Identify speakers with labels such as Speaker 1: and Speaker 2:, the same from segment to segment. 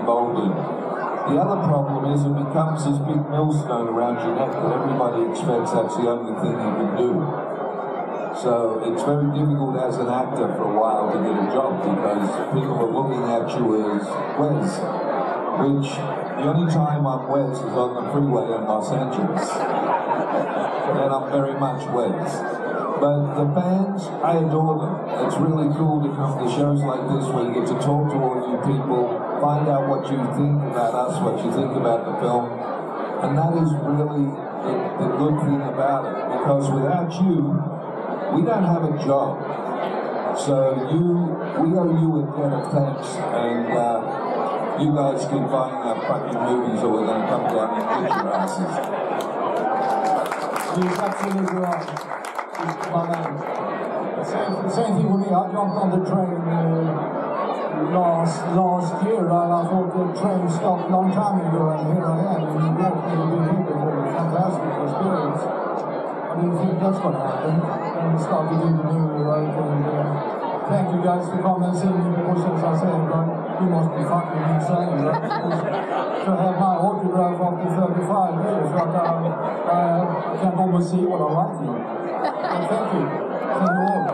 Speaker 1: involved in. The other problem is it becomes this big millstone around your neck that everybody expects that's the only thing you can do. So it's very difficult as an actor for a while to get a job because people are looking at you as Wes, which the only time I'm Wes is on the freeway in Los Angeles. And I'm very much Wes. But the fans, I adore them. It's really cool to come to shows like this where you get to talk to all you people, find out what you think about us, what you think about the film. And that is really the good thing about it. Because without you, we don't have a job. So we owe you a debt of thanks. And you guys keep buying our fucking movies or we're going to come down and kick your asses.
Speaker 2: He's absolutely right. My man. Same thing with me. I jumped on the train last year, and I thought the train stopped a long time ago, and here I am in New York. Never been here before. Fantastic experience. I didn't think that's what happened, and we started doing the movie, right? And thank you guys for coming and seeing me. Because as I said, right, you must be fucking insane, right? To have my autograph after 35 years, but I can almost see what I like here. Thank you. Thank you all.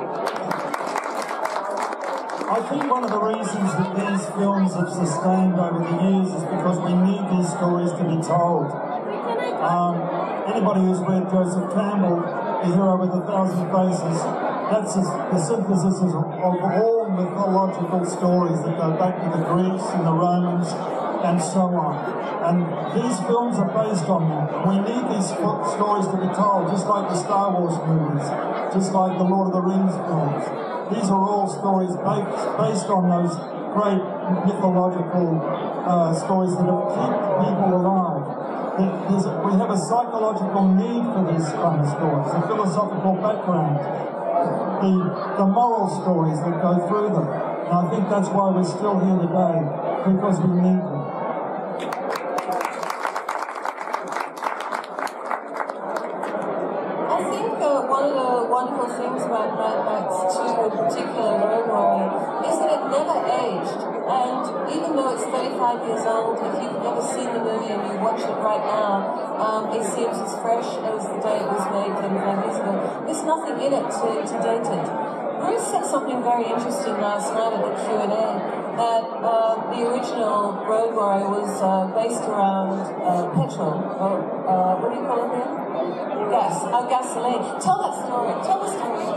Speaker 3: I think one of the reasons that these films have sustained over the years is because we need these stories to be told. Anybody who's read Joseph Campbell, The Hero with a Thousand Faces, that's the synthesis of all mythological stories that go back to the Greeks and the Romans and so on. And these films are based on that. We need these stories to be told, just like the Star Wars movies, just like the Lord of the Rings films. These are all stories based on those great mythological stories that have kept people alive. We have a psychological need for these kind of stories, a philosophical background, the moral stories that go through them. And I think that's why we're still here today, because we need them.
Speaker 4: Wonderful things about Mad Max 2 in particular, Road Warrior, is that it never aged. And even though it's 35 years old, if you've never seen the movie and you watch it right now, it seems as fresh as the day it was made 35 years ago. There's nothing in it to date it. Bruce said something very interesting last night at the Q&A, that the original Road Warrior was based around petrol, or what do you call it here? Gasoline. Tell that story. Tell the story.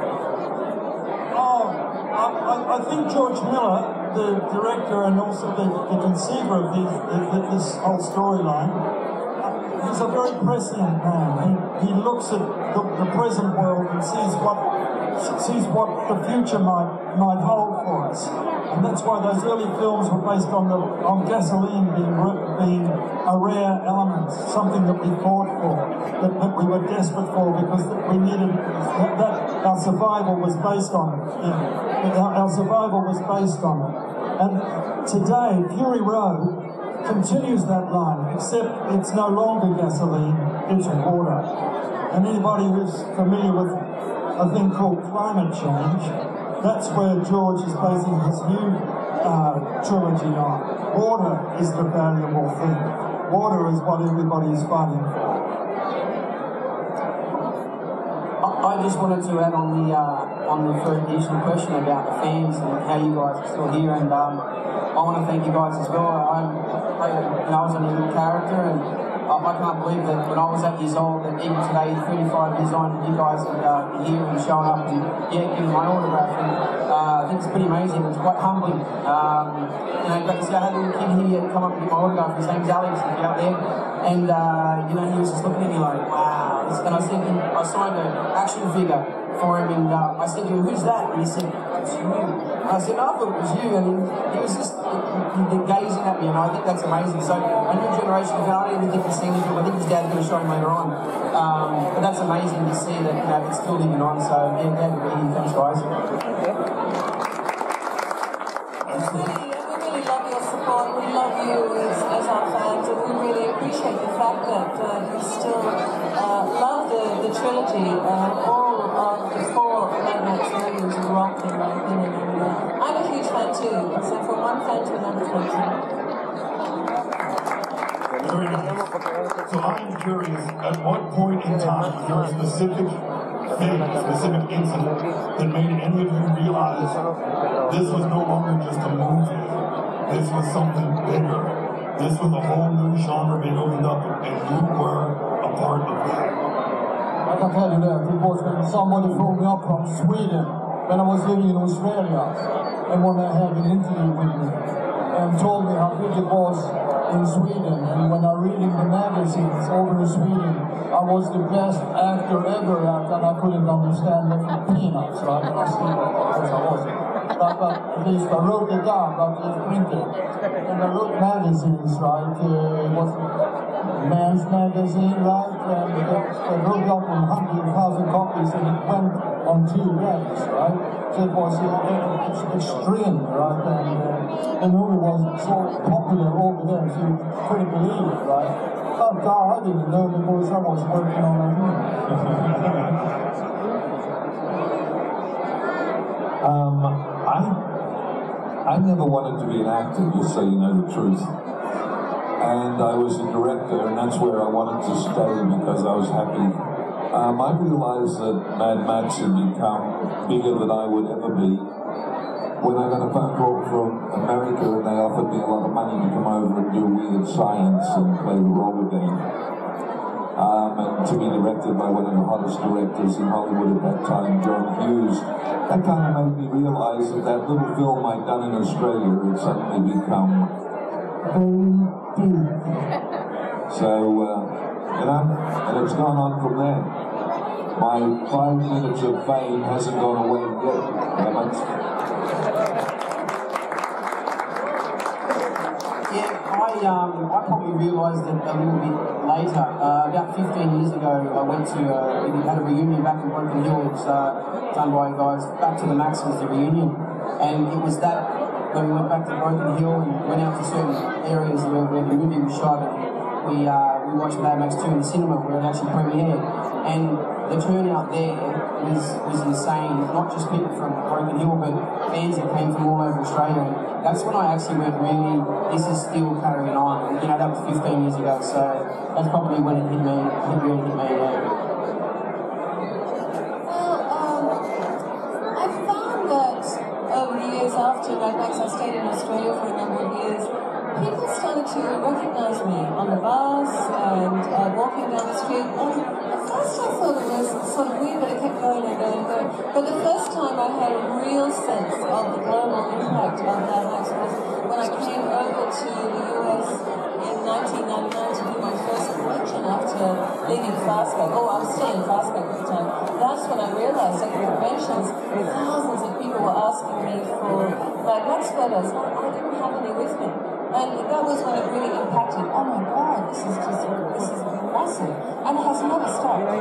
Speaker 3: I think George Miller, the director and also the conceiver of this whole storyline, he's a very prescient man. He looks at the present world and sees what the future might hold for us. And that's why those early films were based on gasoline being a rare element, something that we fought for, that we were desperate for, because we needed that our survival was based on it. Our survival was based on it. And today, Fury Road continues that line, except it's no longer gasoline, it's water. And anybody who's familiar with a thing called climate change, that's where George is basing his new trilogy on. Water is the valuable thing. Water is what everybody is fighting for.
Speaker 5: I just wanted to add on the first initial question about the fans and how you guys are still here, and I want to thank you guys as well. I was a new character, and I can't believe that when I was 8 years old, that even today, 35 years on, you guys are here and showing up and giving my autograph. And I think it's pretty amazing. It's quite humbling. But you see, I had a little kid here come up and give my autograph. His name's Alex, if you're out there. And he was just looking at me like, wow. And I said, I signed an action figure for him, and I said to him, who's that? And he said, it's you. And I said, no, I thought it was you. And he was just gazing at me, and I think that's amazing. So a new generation, I don't even think he's seen it, I think his dad's going to show him later on. But that's amazing to see that it's still living on. So yeah, glad to be here. Thanks, guys.
Speaker 4: We really love your support. We love you as our fans, and we really appreciate the fact that you still love the trilogy. All of the 4 Mad Max movies rock, in my opinion. And I'm a huge fan too. So from one fan to another fan too.
Speaker 6: am curious, at what point in time was there a specific thing, a specific incident that made any of you realize this was no longer just a movie, this was something bigger, this was a whole new genre being opened up, and you were a part of that?
Speaker 2: I can tell you that because when somebody phoned me up from Sweden when I was living in Australia and when I had an interview with me and told me how big it was in Sweden, and when I reading the magazines over in Sweden, I was the best actor ever, and I couldn't understand the peanuts, right? And I see because I wasn't. But at least I wrote it down, but it's printed. And I wrote magazines, right? It was Men's Magazine, right? And I wrote up on 100,000 copies, and it went on 2 days, right? So it was extreme, right? And the movie was so popular over there, so you couldn't believe it, right? But I didn't know because I was working on a movie.
Speaker 1: I never wanted to be an actor, just so you know the truth. And I was a director, and that's where I wanted to stay because I was happy. I realized that Mad Max had become bigger than I would ever be when I got a phone call from America and they offered me a lot of money to come over and do weird science and play the role again. And to be directed by one of the hottest directors in Hollywood at that time, John Hughes. That kind of made me realize that that little film I'd done in Australia had suddenly become very big. So, and it's gone on from there. My 5 minutes of fame hasn't gone away yet, haven't.
Speaker 5: I probably realised it a little bit later. About 15 years ago, I went to we had a reunion back in Broken Hill. It was done by guys, Back to the Maxes, the reunion, and it was that when we went back to Broken Hill and went out to certain areas where the movie was shot. We watched Mad Max 2 in the cinema where it actually premiered, and the turnout there was insane. Not just people from Broken Hill, but fans that came from all over Australia. And that's when I actually went, really, this is still carrying on. And, you know, that was 15 years ago, so that's probably when it hit me. It really hit me. Yeah.
Speaker 4: I found that over the years after Mad Max, I stayed in Australia for a number of years. People started to recognise me on the bus and walking down the street. And at first I thought it was sort of weird, but it kept going and going and going. But the first time I had a real sense of the global impact of Mad Max was when I came over to the US in 1999 to do my first convention after leaving Fastback. Oh, I was still in Fastback at the time. That's when I realised at the conventions, thousands of people were asking me for Mad Max photos. I didn't have any with me. And that was when it really impacted. Oh my God, this is massive. And it has never stopped.
Speaker 3: I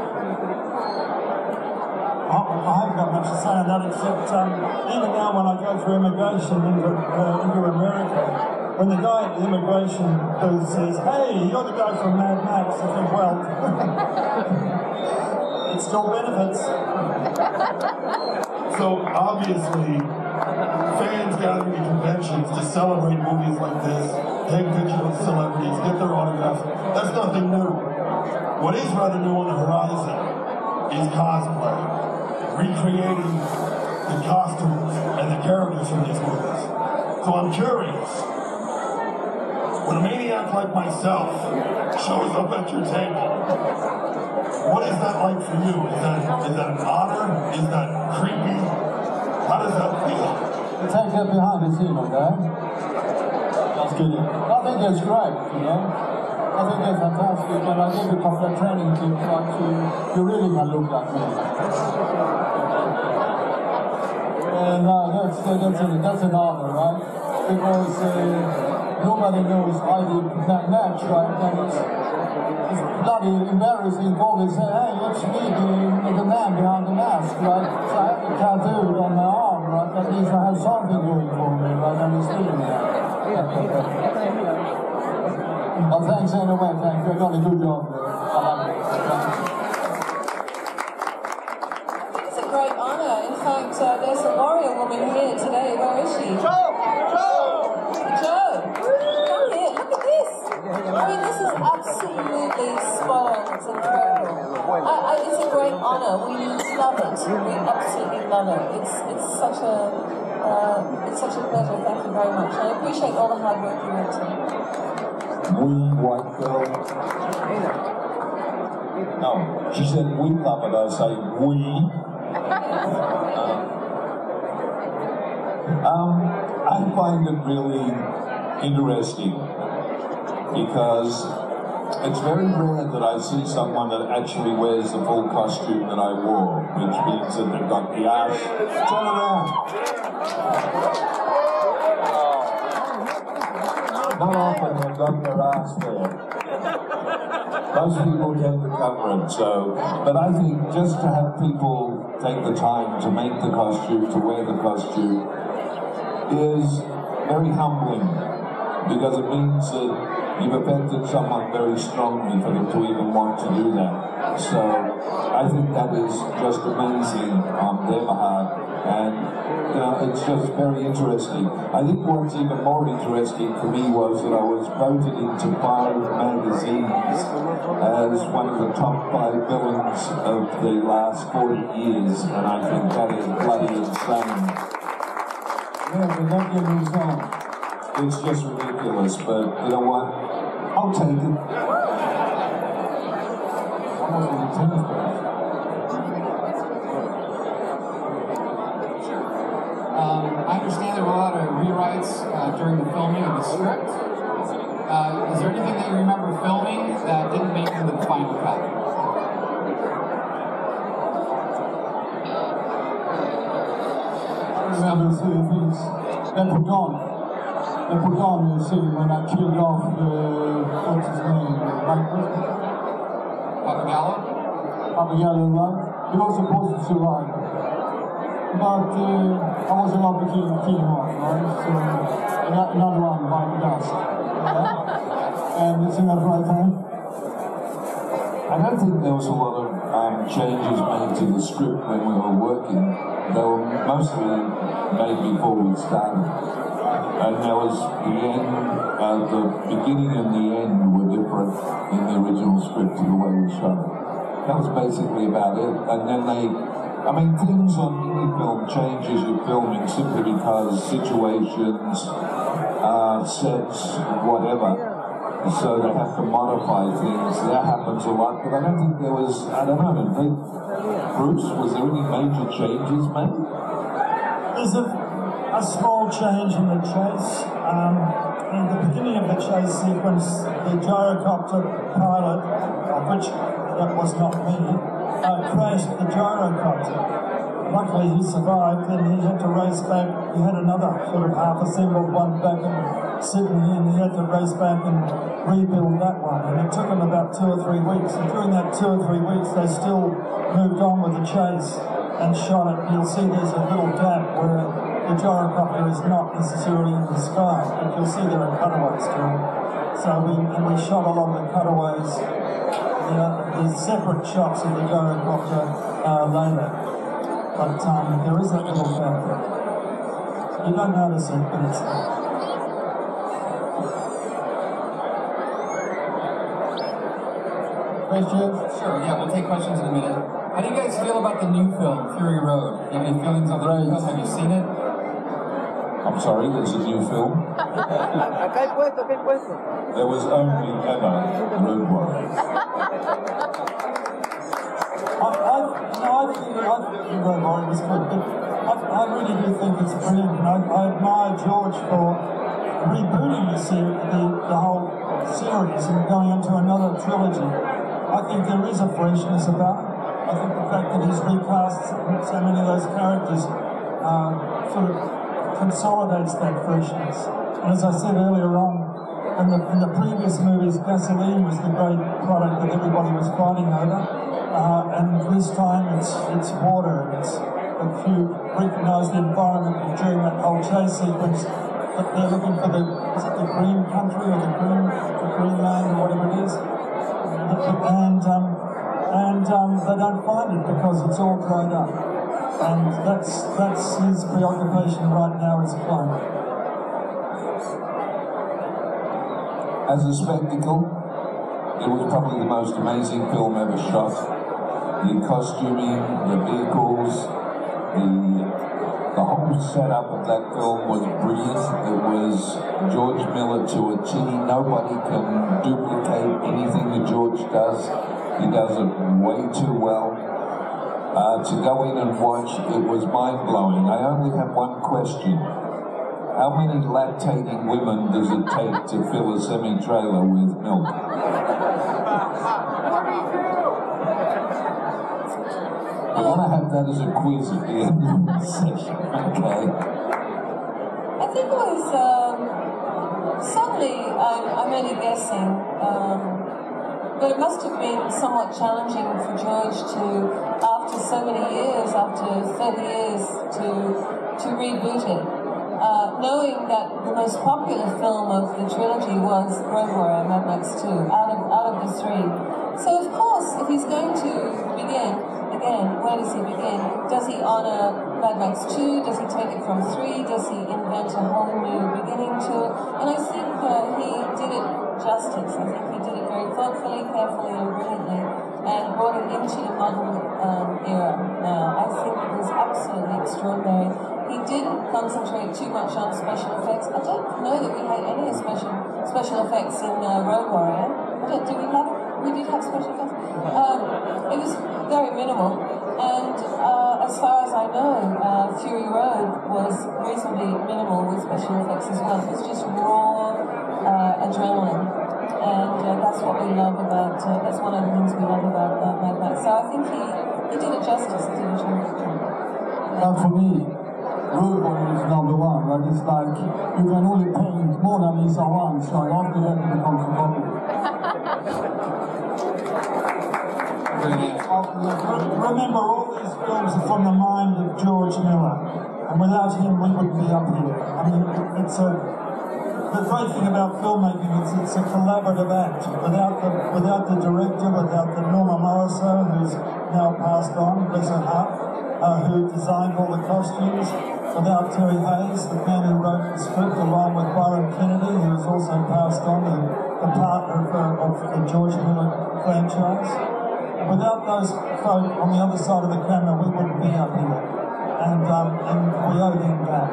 Speaker 3: haven't got much to say on that except even now when I go through immigration into America, when the guy at the immigration booth says, "Hey, you're the guy from Mad Max," I think, well, it still benefits.
Speaker 6: So obviously, fans gathering at conventions to celebrate movies like this, take pictures with celebrities, get their autographs, that's nothing new. What is rather new on the horizon is cosplay, recreating the costumes and the characters from these movies. So I'm curious, when a maniac like myself shows up at your table, what is that like for you? Is that an honor? Is that creepy? How does that feel?
Speaker 2: Take that behind the scene, okay? That's good. I think it's great, you know? I think it's fantastic, and I give a couple of training to try to, you really can look like me. And that's an honor, right? Because nobody knows I did that match, right? And it's bloody embarrassing to always say, "Hey, it's me, the man behind the mask," right? So I have a tattoo on my arm, right? At least I have something going for me, right? And it's still there. But thanks anyway, thank you. You've done a good job there. I love it.
Speaker 4: It's a great honour. In fact, there's a warrior woman here today. Where is she? Joe! Come here, look at this. I mean, this is absolutely honour. We love it. We absolutely love it. It's such a pleasure. Thank you very much. I appreciate all the hard work you went to.
Speaker 1: White girl. No, she said we love it. I say we. I find it really interesting because it's very rare that I see someone that actually wears the full costume that I wore, which means that they've got the arse. Turn around. Not often they've got their ass there. Most people tend to cover it, so, but I think just to have people take the time to make the costume, to wear the costume, is very humbling, because it means that you've affected someone very strongly for them to even want to do that. So I think that is just amazing on their behalf, and it's just very interesting. I think what's even more interesting for me was that I was voted into 5 magazines as one of the top 5 villains of the last 40 years, and I think that is bloody insane.
Speaker 2: Yeah, but that gives me some.
Speaker 1: It's just ridiculous, but you know what? I'll take it.
Speaker 2: Almost like a tennis ball.
Speaker 7: I understand there were a lot of rewrites during the filming of the script. Is there anything that you remember filming that didn't make it into the final cut?
Speaker 2: I remember a few things they put on. They put on the scene when I killed off what's his name?
Speaker 7: Papagalo?
Speaker 2: Papagalo, right? He was supposed to survive. But I wasn't allowed to kill him off, right? So another one by the dust. Yeah? And it's in that right time.
Speaker 1: I don't think there was a lot of changes made to the script when we were working. They were mostly made before we started. And there was the end, the beginning and the end were different in the original script to the way we shot it. That was basically about it. And then things on any film change as you're filming simply because situations, sets, whatever. So they have to modify things. That happens a lot, but I don't think there was, Bruce, was there any major changes made?
Speaker 3: There's a small change in the chase. In the beginning of the chase sequence, the gyrocopter pilot, of which that was not me, crashed the gyrocopter. Luckily he survived, and he had to race back. He had another sort of half-assembled one back in Sydney, and he had to race back and rebuild that one. And it took him about 2 or 3 weeks. And during that 2 or 3 weeks, they still moved on with the chase and shot it. You'll see there's a little gap where the gyrocopter is not necessarily in the sky, but you'll see there are cutaways to it. So we shot a lot of the cutaways, the separate shots of the gyrocopter later. But there is a little gap. You don't notice it, but it's there.
Speaker 2: Questions?
Speaker 7: Sure, yeah, we'll take questions in a minute. How do you guys feel about the new film, Fury Road? Do you have any feelings on the new film? Have you seen it?
Speaker 1: I'm sorry, there's a new film. There was only ever Road Warrior. I think Road Warrior was good, but I really do think it's brilliant. And I admire George for rebooting the whole series and going into another trilogy. I think there is a freshness about it. I think the fact that he's recast so many of those characters sort of consolidates that freshness. And as I said earlier on, in the previous movies, gasoline was the great product that everybody was fighting over. And this time it's water. If you recognise the environment during that whole chase sequence, that they're looking for the green country or the green land or whatever it is. And they don't find it because it's all dried up. And that's his preoccupation right now as a climate. As a spectacle, it was probably the most amazing film ever shot. The costuming, the vehicles, the whole setup of that film was brilliant. It was George Miller to a T. Nobody can duplicate anything that George does. He does it way too well. To go in and watch, it was mind-blowing. I only have one question. How many lactating women does it take to fill a semi-trailer with milk? We're going to have that as a quiz at the end of the session, okay?
Speaker 4: I think it was, suddenly, I'm only guessing, but it must have been somewhat challenging for George to, after so many years, after 30 years, to reboot it. Knowing that the most popular film of the trilogy was Road Warrior, Mad Max 2, out of the three. So of course, if he's going to begin, again, where does he begin? Does he honour Mad Max 2? Does he take it from 3? Does he invent a whole new beginning to it? And I think he did it justice. I think he did it very thoughtfully, carefully, and brilliantly, and brought it into the modern era now. I think it was absolutely extraordinary. He didn't concentrate too much on special effects. I don't know that we had any special effects in Road Warrior. We did have special effects. It was very minimal. And as far as I know, Fury Road was reasonably minimal with special effects as well. It was just raw adrenaline. And that's what we love about, that's one of the things we love about Mad Max. So I think he did it justice. He did it justice.
Speaker 2: For me, Road Warrior is number one, but it's like you can only paint Mona Lisa once, so after that it becomes a copy.
Speaker 3: Remember, all these films are from the mind of George Miller, and without him we wouldn't be up here. I mean, the great thing about filmmaking is it's a collaborative act. Without the director, without the Norma Morrisseau, who's now passed on, bless her heart, who designed all the costumes, without Terry Hayes, the man who wrote the script, along with Byron Kennedy, who has also passed on, the partner of the George Miller franchise. And without those folk on the other side of the camera, we wouldn't be up here. And we owe him that.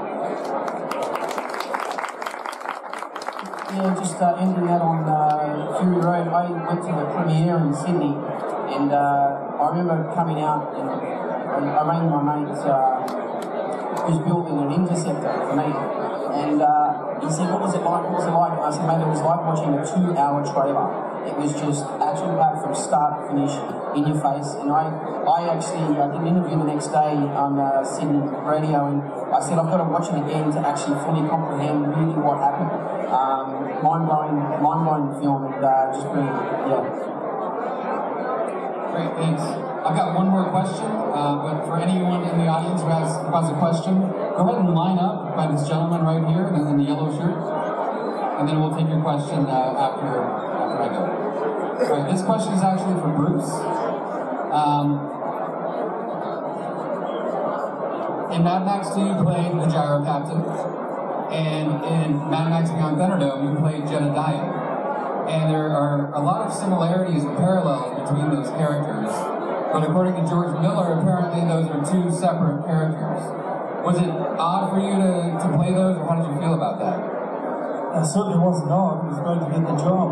Speaker 5: Yeah, just ending that on Fury Road. I went to the premiere in Sydney, and I remember coming out and I rang my mate who's building an interceptor for me, and he said, what was it like? What was it like? And I said, mate, it was like watching a 2-hour trailer. It was just action-packed from start to finish, in your face. And I did an interview the next day on Sydney radio, and I said, I've got to watch it again to actually fully comprehend really what happened. Mind-blowing film, and just brilliant, yeah.
Speaker 7: Great, thanks. I've got one more question, but for anyone in the audience who has a question, go ahead and line up by this gentleman right here in the yellow shirt, and then we'll take your question after I go. All right, this question is actually for Bruce. In Mad Max 2, you played the Gyro-copter, and in Mad Max Beyond Thunderdome, you played Jedediah. And there are a lot of similarities and parallels between those characters. But according to George Miller, apparently those are two separate characters. Was it odd for you to play those, or how did you feel about that?
Speaker 3: It certainly wasn't odd. It was great to get the job.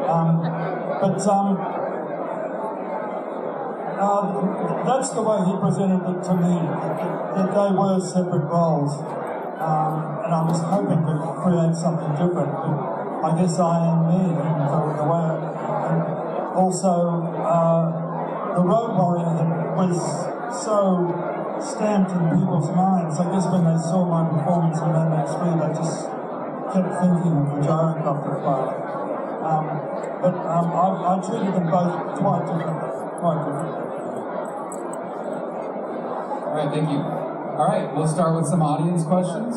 Speaker 3: That's the way he presented it to me, that they were separate roles. And I was hoping to create something different, but I guess I am me in the way. And also, the Road Warrior was so stamped in people's minds. I guess when they saw my performance in Mad Max 3, they just kept thinking of the Gyro-copter part. But I treated them both quite differently.
Speaker 7: All right, thank you. All right, we'll start with some audience questions.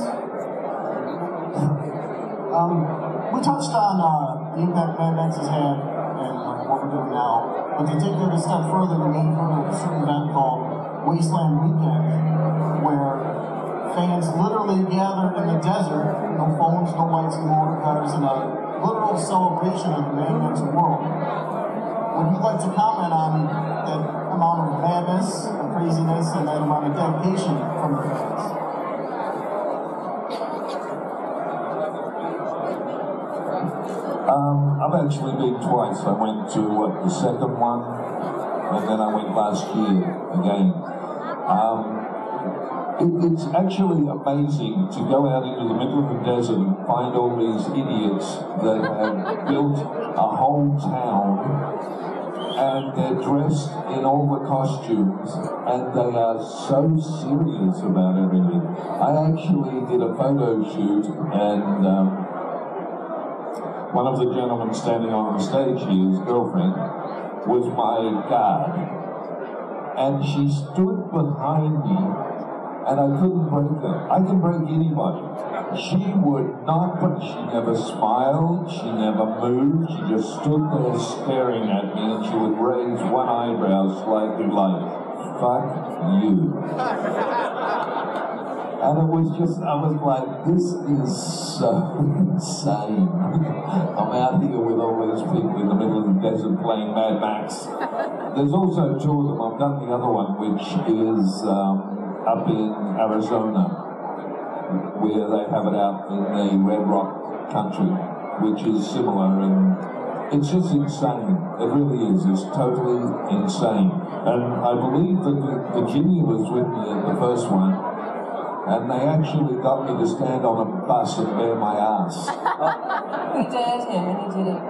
Speaker 2: We touched on the impact Mad Max has had and what we're doing now, but to take it a step further, we made a certain event called Wasteland Weekend, where fans literally gathered in the desert, no phones, no lights, and motor cars, in a literal celebration of the Mad Max world.
Speaker 8: would you like to comment on the amount of madness and craziness and that amount of dedication from the fans?
Speaker 1: I've actually been twice. I went to the second one, and then I went last year again. It's actually amazing to go out into the middle of the desert and find all these idiots that have built a whole town, and they're dressed in all the costumes, and they are so serious about everything. I actually did a photo shoot, and one of the gentlemen standing on the stage here, his girlfriend, was my guard. And she stood behind me, and I couldn't break her. I can break anybody. She would not, but she never smiled, she never moved, she just stood there staring at me, and she would raise one eyebrow slightly like, fuck you. And it was just, I was like, this is so insane. I'm out here with all these people in the middle of the desert playing Mad Max. There's also two of them. I've done the other one, which is up in Arizona, where they have it out in the Red Rock country, which is similar, and it's just insane. It really is. It's totally insane. And I believe that Virginia was with me at the first one, and they actually got me to stand on a bus and bare my ass.
Speaker 4: We dared him and he did it.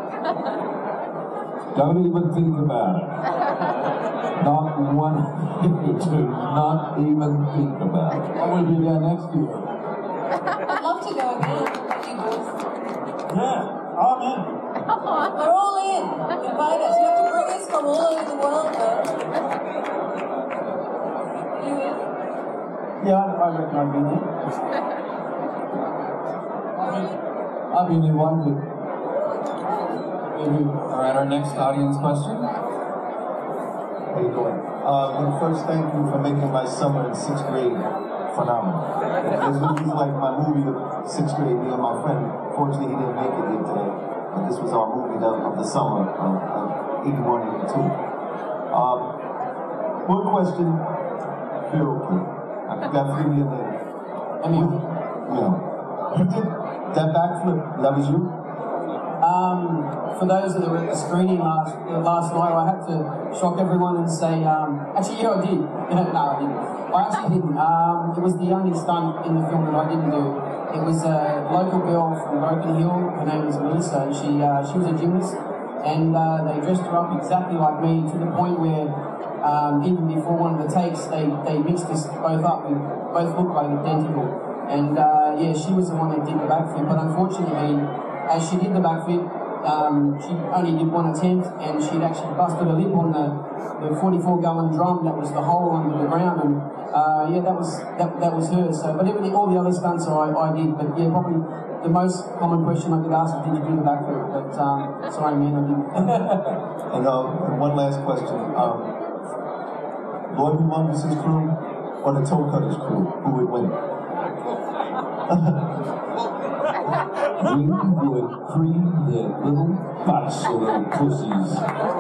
Speaker 1: Don't even think about it. Not one thing to not even think about it.
Speaker 2: I will be there next year.
Speaker 4: I'd love to go again. You both.
Speaker 3: Yeah, I'm in.
Speaker 4: We're all in. Invite us. You have to bring us from all over the world, though. You in?
Speaker 5: Yeah, I reckon I'd be there.
Speaker 2: I've been invited.
Speaker 7: Alright, our next audience question.
Speaker 9: How you doing? First, thank you for making my summer in 6th grade phenomenal. This was like my movie of 6th grade, me and my friend. Fortunately, he didn't make it here today. But this was our movie of the summer of 81, 82. One question, Gryo-copter. I got 3 million there.
Speaker 5: Emil.
Speaker 9: You did that backflip, that was you?
Speaker 5: For those that were at the screening last night, I had to shock everyone and say, actually, yeah, I did. No, I didn't. I actually didn't. It was the only stunt in the film that I didn't do. It was a local girl from Broken Hill. Her name was Melissa, and she was a gymnast. And they dressed her up exactly like me, to the point where even before one of the takes, they mixed us both up. We both looked like identical. And yeah, she was the one that did the backflip. But unfortunately, as she did the backflip, she only did one attempt, and she'd actually busted a lip on the 44-gallon drum that was the hole under the ground. And yeah, that was her. So, but all the other stunts I did. But yeah, probably the most common question I could ask is, did you do the backflip? But sorry, man, I didn't.
Speaker 9: And one last question. Lord Humungus' crew or the Toe Cutters crew, who would win?
Speaker 1: We would cream their little butts or little pussies.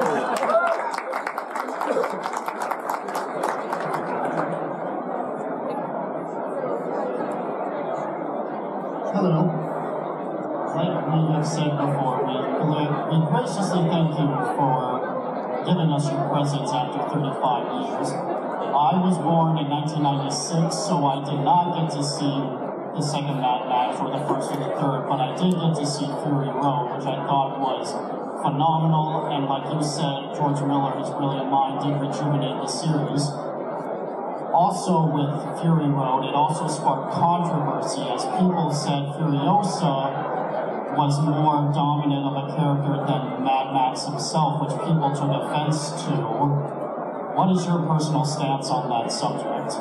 Speaker 10: Hello. Like we have said before, we graciously thank you for giving us your presence after 35 years. I was born in 1996, so I did not get to see the second Mad Max or the first or the third, but I did get to see Fury Road, which I thought was phenomenal, and like you said, George Miller, his brilliant mind, did rejuvenate the series. Also with Fury Road, it also sparked controversy, as people said Furiosa was more dominant of a character than Mad Max himself, which people took offense to. What is your personal stance on that subject?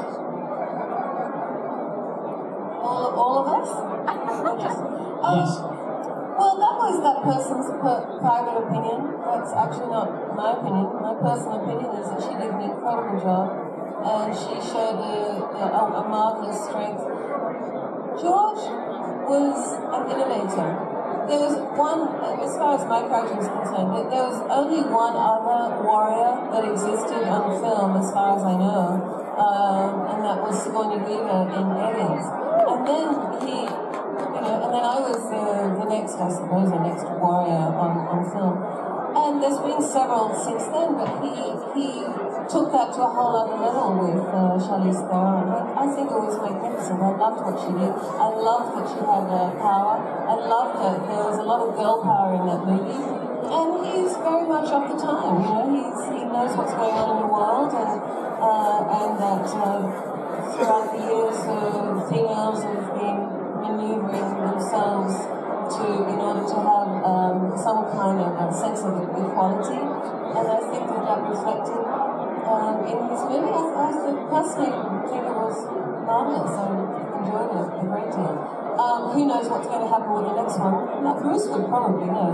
Speaker 4: All of us?
Speaker 10: Yes.
Speaker 4: Well, that was that person's private opinion. That's actually not my opinion. My personal opinion is that she did an incredible job, and she showed a marvelous strength. George was an innovator. there was one, as far as my character was concerned, there was only one other warrior that existed on film, as far as I know, and that was Sigourney Weaver in Aliens. And then and then I was the next, I suppose, the next warrior on film. And there's been several since then, but he took that to a whole other level with Charlize Theron. I think it was magnificent. I loved what she did. I loved that she had power. I loved that there was a lot of girl power in that movie. And he's very much of the time, he knows what's going on in the world, and that throughout the years, females have been maneuvering themselves in order to have some kind of a sense of equality, and I think that reflected in his movie. I personally think it was marvelous. I enjoyed it a great deal. Who knows what's going to happen with the next one? Now, Bruce would probably know.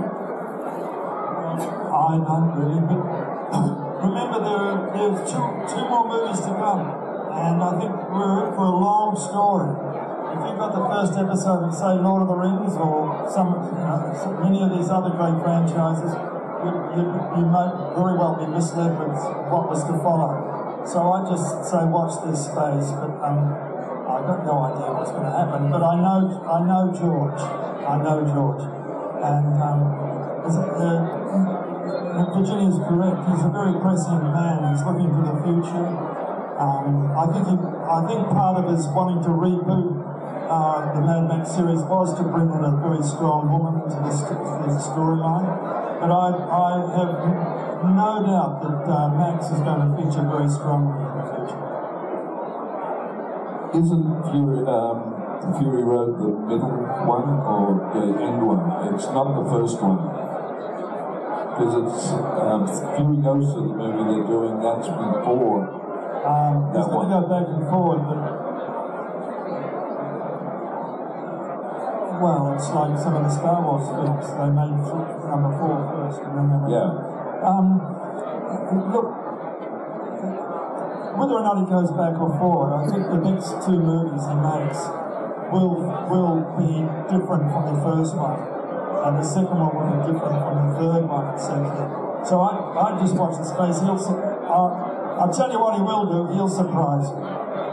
Speaker 3: I don't really, but remember there's two more movies to come, and I think we're in for a long story. If you've got the first episode of, say, Lord of the Rings or many of these other great franchises, you might very well be misled with what was to follow. So I just say watch this space, but I've got no idea what's going to happen. But I know George, and Virginia's correct. He's a very prescient man. He's looking to the future. I think part of his wanting to reboot the Mad Max series was to bring in a very strong woman into the storyline. But I have no doubt that Max is going to feature very strongly in the future.
Speaker 1: Isn't Fury Road the middle one or the end one? It's not the first one. Because it's Fury Goes to the movie they're doing, that's before
Speaker 3: It's going to go back and forward, but well, it's like some of the Star Wars films. They made number 4 first, and then they made look, whether or not he goes back or forward, I think the next 2 movies he makes will be different from the first one. And the second one will be different from the third one, etc. So I just watch the space. I'll tell you what he will do. He'll surprise you.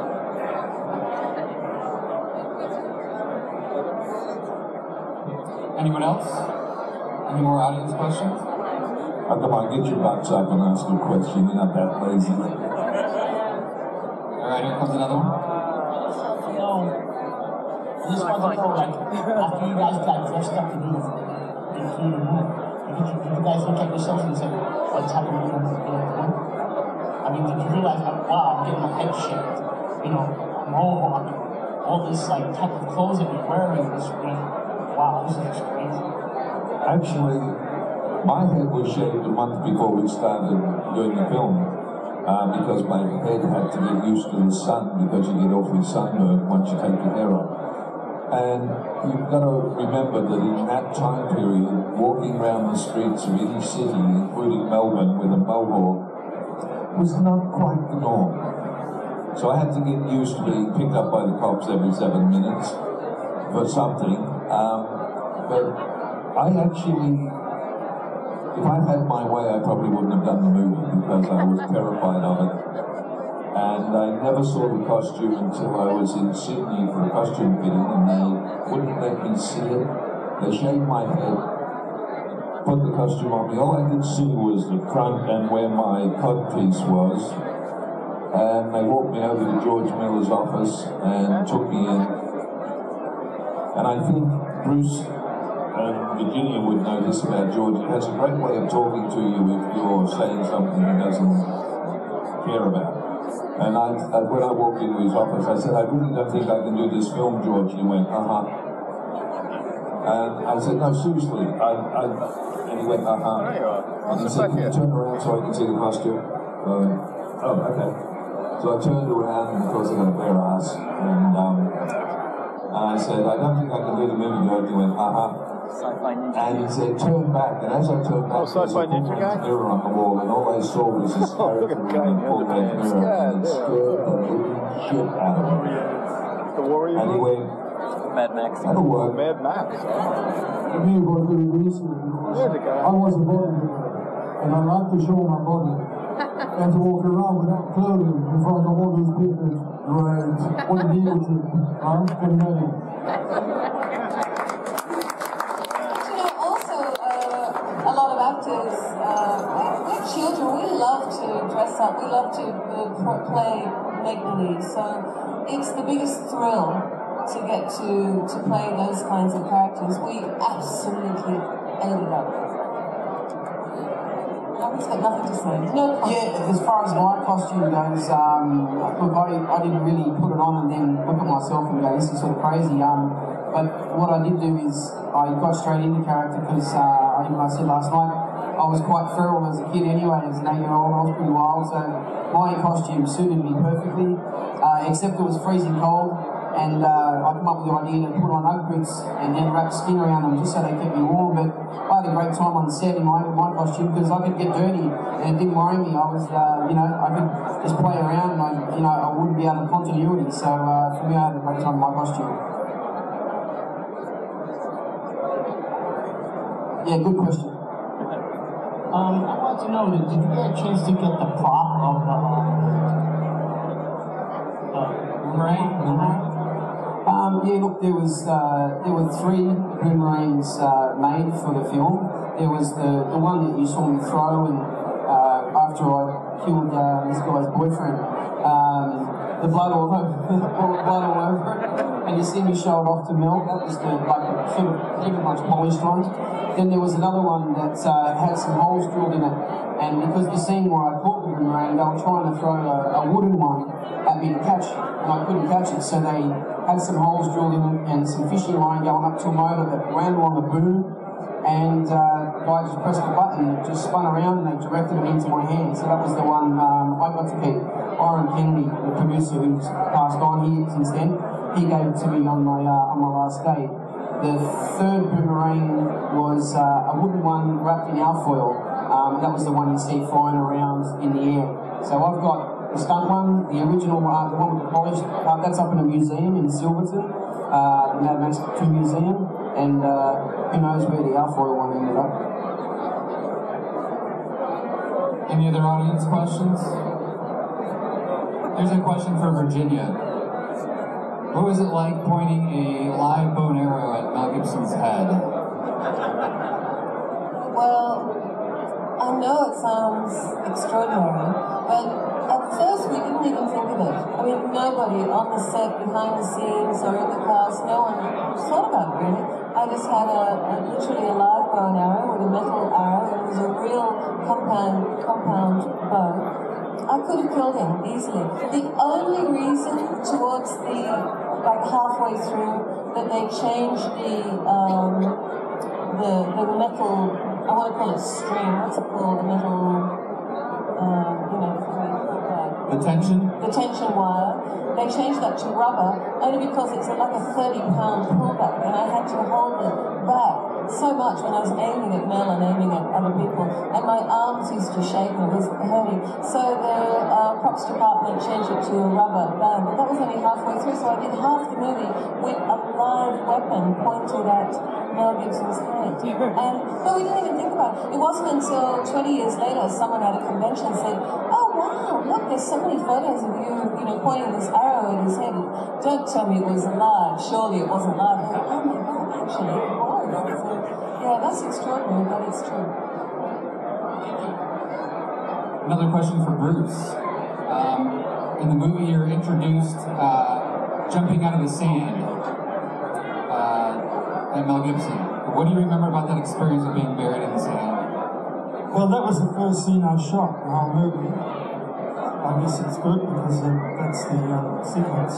Speaker 7: Anyone else? Any more audience questions?
Speaker 1: Come on, get your butts up and ask a question. You're not that lazy.
Speaker 7: All right, here comes another one.
Speaker 11: I just want to know, after you guys got dressed up to be in Key and Moon, did you guys look at yourselves and say, what type of movie is going on? I mean, did you realize, wow, I'm getting my head shaved, mohawk, all this type of clothes that you're wearing is wow, this is crazy.
Speaker 1: Actually, my head was shaved a month before we started doing the film, because my head had to get used to the sun, because you get awfully sunburned once you take your hair off. And you've got to remember that in that time period, walking around the streets of any city, including Melbourne, with a mohawk was not quite the norm. So I had to get used to being picked up by the cops every 7 minutes for something. But I actually, if I'd had my way, I probably wouldn't have done the movie because I was terrified of it. And I never saw the costume until I was in Sydney for a costume fitting, and they wouldn't let me see it. They shaved my head, put the costume on me. All I could see was the front and where my codpiece was. And they walked me over to George Miller's office and took me in. And I think Bruce and Virginia would know this about George. He has a great way of talking to you if you're saying something he doesn't care about. And when I walked into his office, I said, I really don't think I can do this film, George. And he went, And I said, no, seriously. And he went, And he said, can you turn around so I can see the costume? Oh, okay. So I turned around, and of course I got a bare ass. And I said, I don't think I can do the movie, George. He went, And he said, turn back. And as I turned back, there was a mirror on the wall, and all I saw was this character in a full-length mirror, and it scared the living shit out of me. And he went,
Speaker 12: Mad Max.
Speaker 1: That'll work.
Speaker 13: Mad Max.
Speaker 2: For me, it was very recent because I was a bodybuilder and I like to show my body. And to walk around without clothing in front of all these people, great. What a deal to huh? Can you imagine?
Speaker 4: You know, also, a lot of actors, we're children, we love to dress up, we love to play make-believe, so it's the biggest thrill to get to play those kinds of characters. We absolutely ate it up. He's got nothing to say. No comment.
Speaker 5: Yeah, as far as my costume goes, look, I didn't really put it on and then look at myself and go, this is sort of crazy. But what I did do is I got straight into character because, I said last night, I was quite feral as a kid anyway, as an 8-year-old. I was pretty wild, so my costume suited me perfectly, except it was freezing cold. And I came up with the idea to put on Ugg boots and then wrap skin around them just so they kept me warm. But I had a great time on set in my costume because I could get dirty and it didn't worry me. I was, I could just play around and I wouldn't be out of continuity. So for me, I had a great time in my costume. Yeah, good question.
Speaker 11: I want to know, did you get a chance to get the prop of the boomerang?
Speaker 5: Yeah, look, there were 3 boomerangs made for the film. There was the one that you saw me throw, and after I killed this guy's boyfriend, the blood all over, and you see me show it off to Mel. That was the pretty much polished one. Then there was another one that had some holes drilled in it, and because the scene where I caught the boomerang, they were trying to throw a wooden one at me to catch, and I couldn't catch it, so they had some holes drilled in it and some fishing line going up to a motor that ran along the boom, and the guy just pressed the button, it just spun around, and they directed it into my hand. So that was the one I got to keep. Byron Kennedy, the producer who's passed on here since then, he gave it to me on my last day. The 3rd boomerang was a wooden one wrapped in alfoil. That was the one you see flying around in the air. So I've got the stunt one, the original one, the one with the polished, that's up in a museum in Silverton, the Mad Max 2 Museum, and who knows where the alfoil one ended up.
Speaker 7: Any other audience questions? Here's a question for Virginia. What was it like pointing a live bow and arrow at Mel Gibson's head?
Speaker 4: Well, I know it sounds extraordinary, but at first we didn't even think of it. I mean, nobody on the set, behind the scenes, or in the cast, no one thought about it really. I just had literally a live bow and arrow with a metal arrow. It was a real compound bow. I could have killed him easily. The only reason towards like halfway through, that they changed the metal, I want to call it string, what's it called, the metal,
Speaker 7: the tension?
Speaker 4: The tension wire. They changed that to rubber only because it's like a 30-pound pullback, and I had to hold it back so much when I was aiming at Mel and aiming at other people, and my arms used to shake and it was hurting. So the props department changed it to a rubber band, but that was only halfway through, so I did half the movie with a live weapon pointed at Mel Gibson's head. But we didn't even think about it. It wasn't until 20 years later someone at a convention said, "Oh wow, look, there's so many photos of you, pointing this arrow at his head. Don't tell me it was live. Surely it wasn't live." I thought, oh my God, actually it was. So, yeah, that's extraordinary, but it's true.
Speaker 7: Another question for Bruce. In the movie, you're introduced jumping out of the sand at Mel Gibson. What do you remember about that experience of being buried in the sand?
Speaker 3: Well, that was the first scene I shot, the whole movie. I guess it's good because that's the sequence.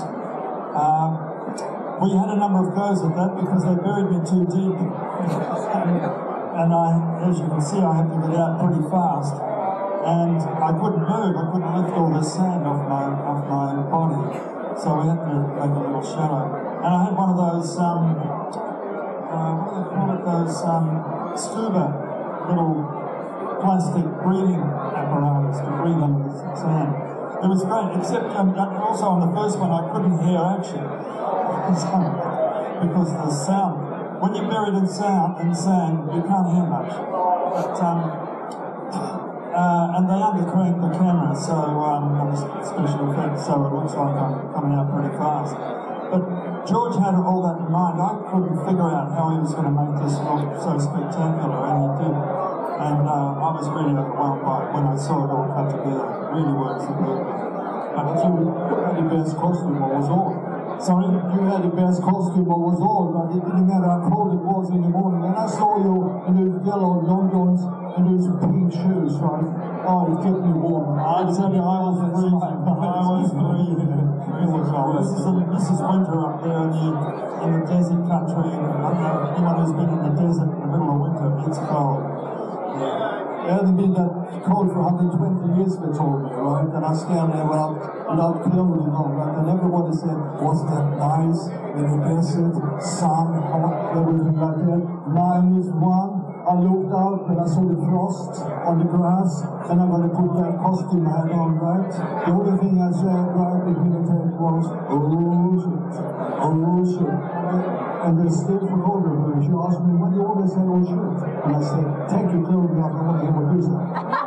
Speaker 3: We had a number of goes at that because they buried me too deep. And as you can see, I had to get out pretty fast. And I couldn't move, I couldn't lift all the sand off my body. So we had to make a little shallow. And I had one of those, what do they call it, those scuba little plastic breathing apparatus to breathe under the sand. It was great, except also on the first one I couldn't hear action. So because the sound, when you're buried in sound and sand, you can't hear much. But, and they undercranked the camera, so it was special effects, so it looks like I'm coming out pretty fast. But George had all that in mind. I couldn't figure out how he was going to make this look so spectacular, and he did. And I was really overwhelmed by it when I saw it all cut together. It really works superbly.
Speaker 2: But you had the best costume, what was all.
Speaker 3: Sorry?
Speaker 2: You had the best costume, what was all, but it didn't matter how cold it was in the morning. And I saw you in those yellow long johns and those pink shoes, right? Oh, it kept me warm.
Speaker 3: I tell you, I was freezing. This is winter up there in the desert country. Anyone who's been in the desert in the middle of winter, it's cold.
Speaker 2: It hasn't been that cold for 120 years, they told me, right? And I stand there without clothing on, right? And everybody said, was that nice? In the desert, sun, hot, everything like that. -1. I looked out and I saw the frost on the grass, and I'm going to put that costume hat on, right? The only thing I said right between the take was, oh shit. And they still forgot about it. She asked me, why do you always say oh shit? And I said, take your clothing off, I want to hear what you say.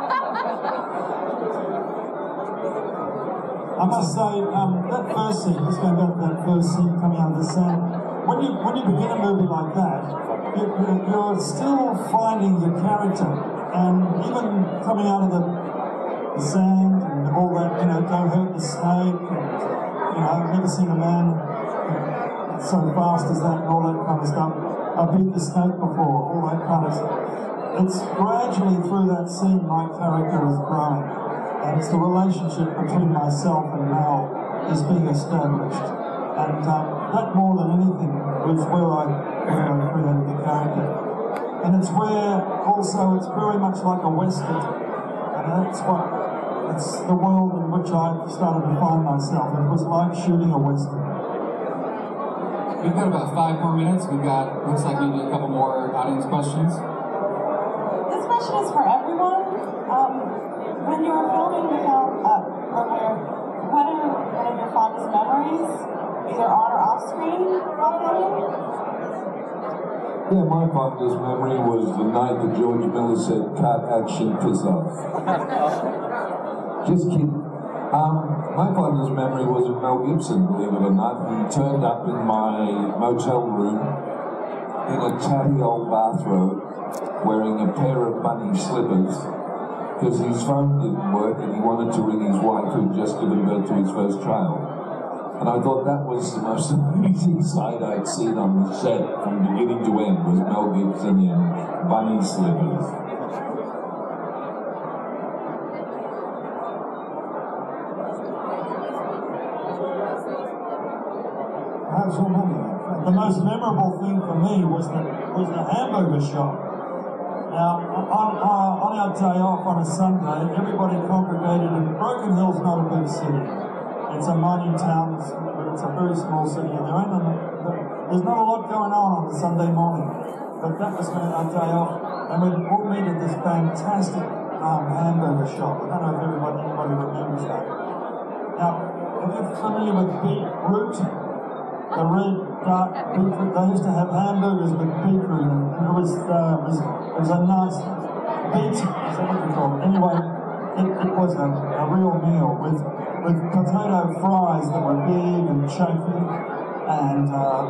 Speaker 3: I must say, that first scene, just going back to that first scene coming out of the sand, when you begin a movie like that, you're still finding your character, and even coming out of the sand and all that, don't hurt the snake, and, I've never seen a man so fast as that and all that kind of stuff. I beat the snake before, all that kind of stuff. It's gradually through that scene my character is growing, and it's the relationship between myself and Mel is being established. And that more than anything was where I created the character. And it's where also it's very much like a Western. And it's the world in which I started to find myself. It was like shooting a Western.
Speaker 7: We've got about 5 more minutes. We've got, looks like maybe a couple more audience questions.
Speaker 12: This question is for everyone. When you were filming the film, what are one of your fondest memories, either on or off screen, while filming?
Speaker 1: Yeah, my fondest memory was the night that George Miller said, cut, action, piss off. Just kidding. My fondest memory was of Mel Gibson, believe it or not. He turned up in my motel room in a tatty old bathrobe, wearing a pair of bunny slippers, because his phone didn't work and he wanted to ring his wife who had just given birth to his first child. And I thought that was the most amazing sight I'd seen on the set from beginning to end, was Mel Gibson in bunny slippers.
Speaker 3: The most memorable thing for me was the hamburger shop. Now, on our day off on a Sunday, everybody congregated, and Broken Hill's not a big city. It's a mining town, but it's a very small city, and there's not a lot going on a Sunday morning. But that was our day off, and we'd all meet at this fantastic hamburger shop. I don't know if anybody remembers that. Now, if you're familiar with beetroot, the red, dark beetroot, they used to have hamburgers with beetroot in it, and it was a nice beet, is that what you call it? Anyway, it was a real meal with potato fries that were big and chunky, and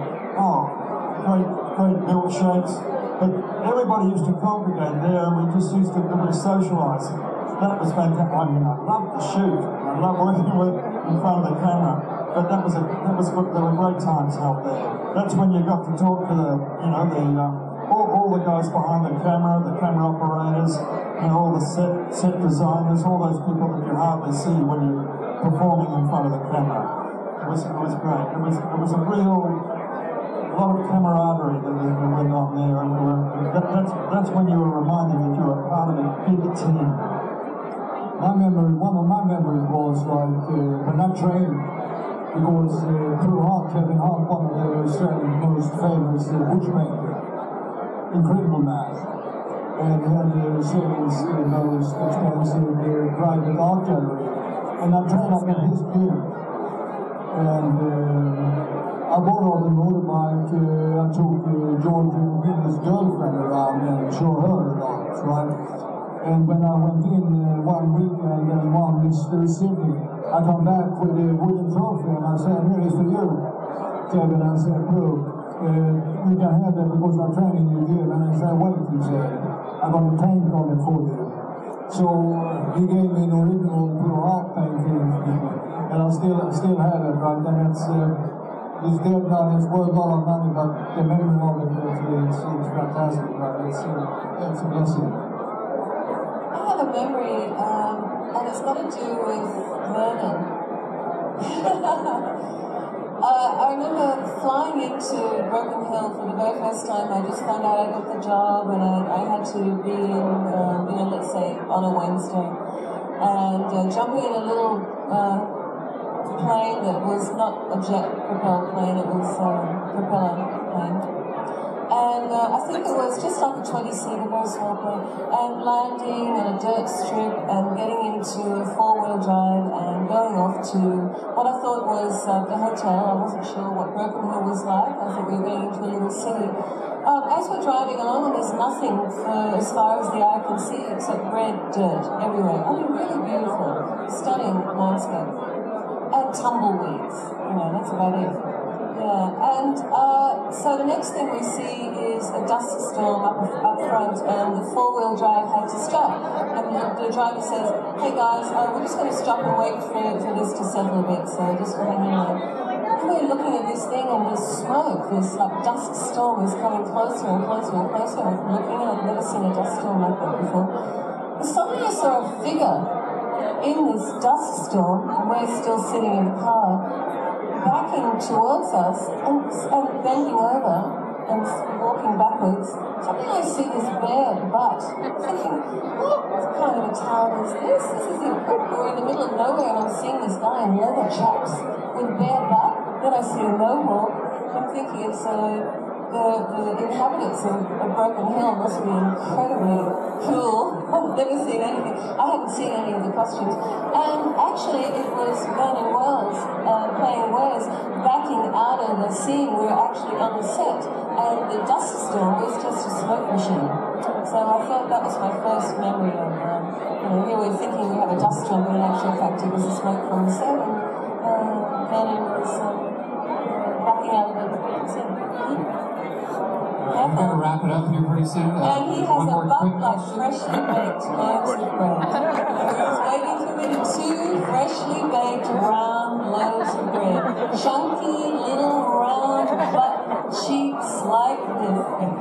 Speaker 3: great milkshakes. But everybody used to congregate there, and we just used to socialise. That was fantastic. I mean, I loved the shoot. I loved working in front of the camera. But there were great times out there. That's when you got to talk to all the guys behind the camera operators, all the set designers, all those people that you hardly see when you're performing in front of the camera. It was great. It was a lot of camaraderie that went on there, and that's when you were reminded that you were part of a big team.
Speaker 2: One of my memories was like when I trained. Because Kevin Hart, one of the Australia's most famous bushmaker, incredible man. And he had the Australia's most expensive private art gallery. And I trained up in his gym. And I I borrowed the motorbike. I took George and his girlfriend around and showed her a lot, right? And when I went in one weekend and won this Sydney, I come back with a wooden trophy and I said, "Here is for you, Kevin." I said, "Look, you can have that because I'm training you give." And I said, "Wait," he said, "I'm going to paint on it for you." So he gave me an original pure art painting, and I still have it, right? And it's dead now, it's worth a lot of money, but the memory of it it's fantastic, right? It's a blessing.
Speaker 4: I have a memory, and it's got to do with Vernon. I remember flying into Broken Hill for the very first time. I just found out I got the job, and I had to be in, let's say, on a Wednesday, and jumping in a little plane that was not a jet-propelled plane, it was a propeller plane. And I think it was just like a 20-seat, a very small plane, and landing on a dirt strip and getting into a four-wheel drive and going off to what I thought was the hotel. I wasn't sure what Broken Hill was like. I thought we were going into a little city. As we're driving along, and there's nothing as far as the eye can see except red dirt everywhere. I mean, really beautiful, stunning landscape. And tumbleweeds, that's about it. Yeah, and so the next thing we see is a dust storm up front, and the four-wheel drive had to stop. And the driver says, "Hey guys, we're just going to stop and wait for this to settle a bit, so just hang in there." And we're looking at this thing, and there's smoke, this dust storm is coming closer and closer and closer. I'm looking, and I've never seen a dust storm like that before. And suddenly I saw a figure in this dust storm, and we're still sitting in the car, backing towards us and bending over and walking backwards. Suddenly I see this bare butt, thinking, what kind of a town is this? This is we're in the middle of nowhere, and I'm seeing this guy in leather chaps with bare butt. Then I see a mohawk. I'm thinking it's the inhabitants of Broken Hill must be incredibly cool. I've never seen anything. I haven't seen any of the costumes. And actually, it was Vernon Wells playing Wes backing out of the scene. We were actually on the set, and the dust storm was just a smoke machine. So I thought that was my first memory of, here we're thinking we have a dust storm, but in actual fact it was the smoke from the set, and Vernon was backing out of the scene.
Speaker 7: We're going to wrap it up here pretty soon.
Speaker 4: And he has a butt like freshly baked loaves of bread. He's waiting for me to 2 freshly baked round loaves of bread. Chunky little round butt cheeks like this.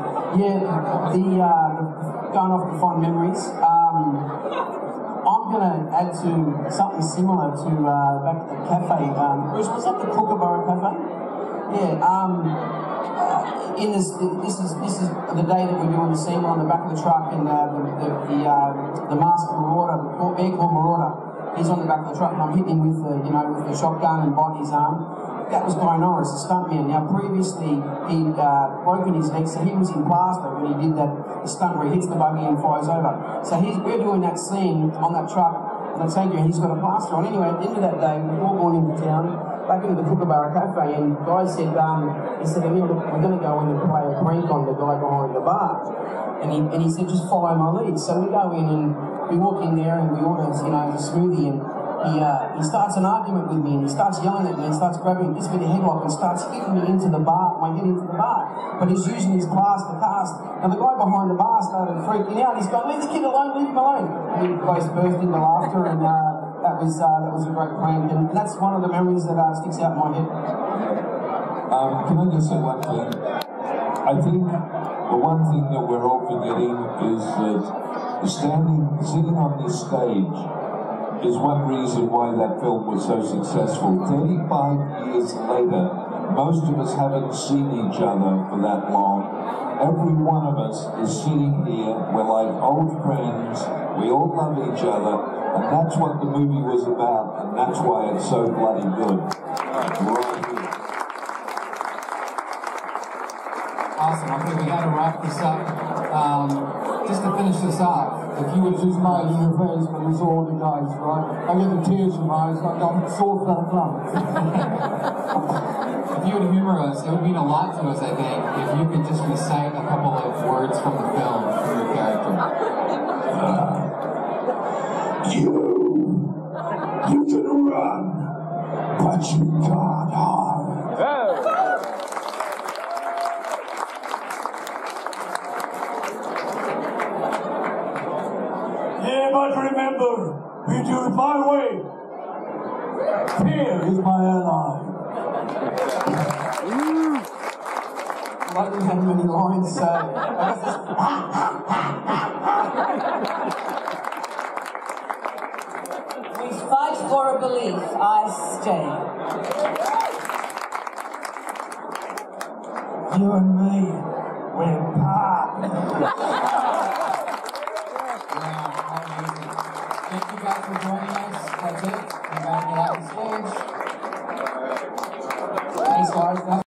Speaker 5: Yeah, going off the fond memories, I'm going to add to something similar to back at the cafe. Was that the Kookaburra Cafe? Yeah. This is the day that we're doing the scene on the back of the truck, and the masked marauder, the bear called Marauder, he's on the back of the truck, and I'm hitting him with the shotgun and biting his arm. That was Guy Norris, the stuntman. Now previously he'd broken his leg, so he was in plaster when he did the stunt where he hits the buggy and flies over. So we're doing that scene on that truck, and I take you, he's got a plaster on. Anyway, at the end of that day, we all gone into town, back into the Kookaburra Cafe, and Guy said, Emil, look, we're going to go in and play a prank on the guy behind the bar. And he said, just follow my lead. So we go in and we walk in there and we order, the smoothie, and he starts an argument with me, and he starts yelling at me and starts grabbing this bit of headlock and starts hitting me into the bar, my head into the bar. But he's using his plaster cast. And the guy behind the bar started freaking out. He's going, leave the kid alone, leave him alone. And we both burst into laughter, and that was a great prank, and that's one of the memories that sticks out in my head.
Speaker 1: Can I just say one thing? I think the one thing that we're all forgetting is that sitting on this stage is one reason why that film was so successful. 35 years later, most of us haven't seen each other for that long. Every one of us is sitting here, we're like old friends, we all love each other, and that's what the movie was about, and that's why it's so bloody good. Right here.
Speaker 7: Awesome. I think we got to wrap this up. Just to finish this off,
Speaker 2: if you would just smile in your face when you saw the guys, right? I get the tears in my eyes, I got sore flat.
Speaker 7: If you would cameras, it would mean a lot to us, I think, if you could just recite a couple of words from the film for your character.
Speaker 1: You can run, but you can't hide.
Speaker 3: Yeah, but remember, we do it my way. Fear is my ally.
Speaker 5: Like we had many lines, so I guess
Speaker 4: We fight for a belief. I stay.
Speaker 3: You and me, we're part.
Speaker 7: Thank you guys for joining us. That's it. We're going to get out on stage. Thanks, guys.